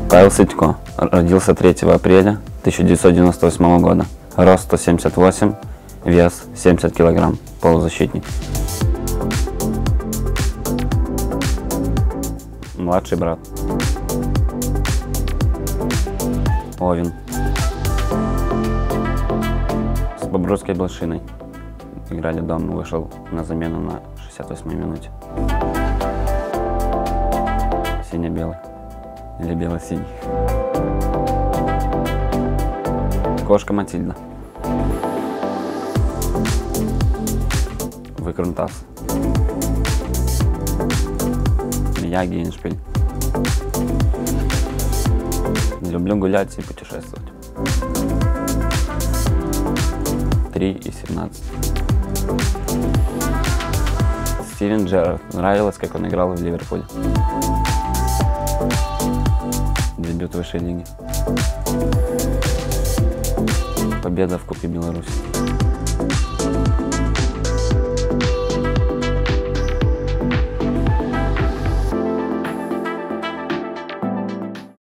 Павел Сытько. Родился 3 апреля 1998 года. Рост 178, вес 70 килограмм. Полузащитник. Младший брат. Овен. С Бобруйской Блошиной играли дома, вышел на замену на 68-й минуте. Сине-белый. Или бело-синий. Кошка Матильда. Выкрунтас. Я Гейншпиль. Люблю гулять и путешествовать. 3 и 17. Стивен Джерард. Нравилось, как он играл в Ливерпуле. Дебют высшей лиги. Победа в Кубке Беларуси.